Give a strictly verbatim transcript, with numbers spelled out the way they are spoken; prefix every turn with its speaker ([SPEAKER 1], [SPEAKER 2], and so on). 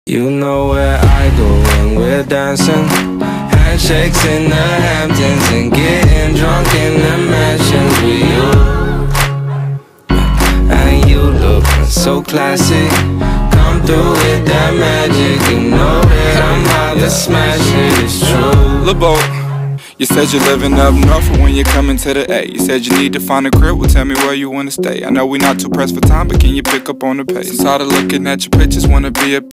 [SPEAKER 1] You know where I go when we're dancing. Handshakes in the Hamptons and getting drunk in the mansions with you. And you lookin' so classy. Come through with that magic. You know that I'm about to smash it, it's true.
[SPEAKER 2] Lil' Bo, you said you're living up north, but when you're coming to the A, you said you need to find a crib, well tell me where you wanna stay. I know we not too pressed for time, but can you pick up on the pace? Tired of looking at your pictures, wanna be a